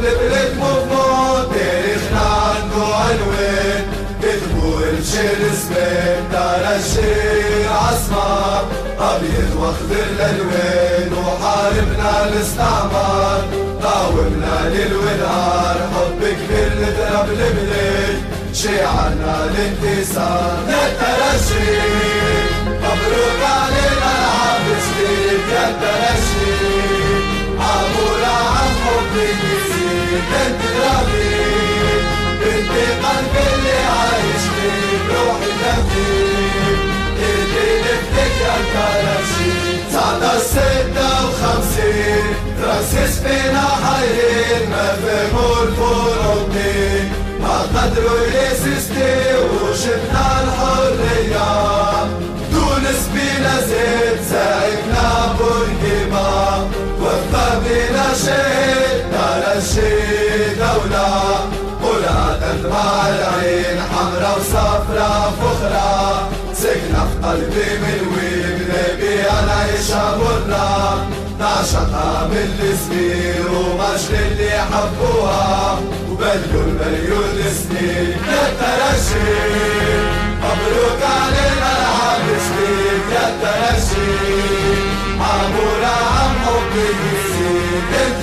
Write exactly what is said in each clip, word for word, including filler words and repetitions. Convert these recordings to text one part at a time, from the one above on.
البلد موفمون تاريخنا عنده عنوان كتبوا الشير اسمه دار الشير عصمة أبيض واخضر الألوان وحاربنا الاستعمار قاومنا ليل ونهار حب كبير نضرب البلاد شيعنا الانتصار يا الترشي مبروك علينا العام جديد يا الترشي عمورة عن حبك يزيد انت ربيب انت قلبي اللي عايش فيك روحي دمك ايدي نفتك يا الترشي تسعة ستة وخمسين ترسس فينا حيرين ما فهموا الفروضين ما قدروا يسستي وشفنا الحرية تونس بينا زيت ساعدنا بورقيما وفى بينا شهيد دار الشي دولة ولادت مع العين حمرا وصفرا فخرة سكنة في قلبي من وين نبي نعيشها برا نعشقها من السنين ومجد اللي حبوها وبليون مليون سنين يا الترشي مبروك علينا العام جديد يا الترشي عمورة عن حبك يزيد انت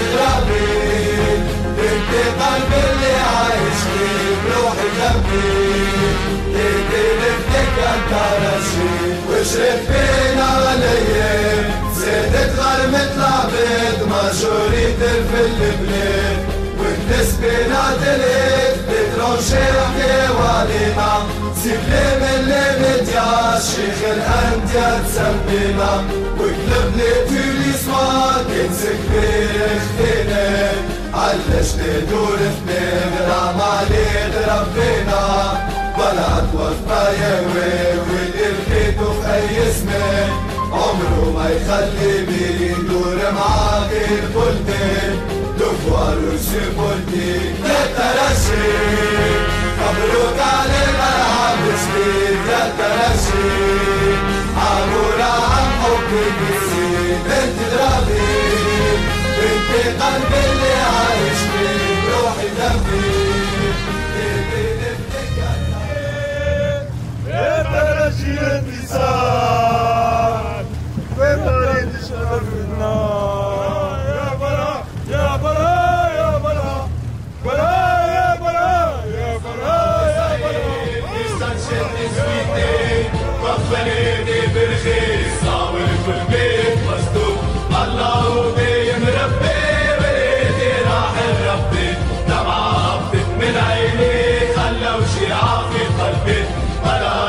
ربيب انت قلبي اللي عايش فيك روحي جنبي ايدي نفتك يا الترشي وشرف فينا الايام زادت غرمة العباد ماجوريت في البلاد والناس بينا تلات بترونشي حكاوالينا سيبلي من الميديا شيخ الأندية تسمينا وقلبنا توليسوا كنز كبير اختينا علاش ندور اثنين رام عليك ربنا بلا توفى يا ويل واللي لقيته في أي زمان عمره ما يخلي بيه يدور معاك البلدان دفوار وسيبولتي يا الترشي مبروك علينا العام جديد يا الترشي عمورة عن حبك يزيد انت ربيب انت قلبي اللي عايش فيك روحي دمي يا الترشي الانتصار وطريق الشرف النار يا برا يا برا يا برا برا يا برا يا برا يا برا يستنشد نسويتين وفنيني بالخير صاول كل بيت مسدود الله دايم ربي وليدي راح ربي دمعة هبطت من عيني خلوا شيعة في قلبي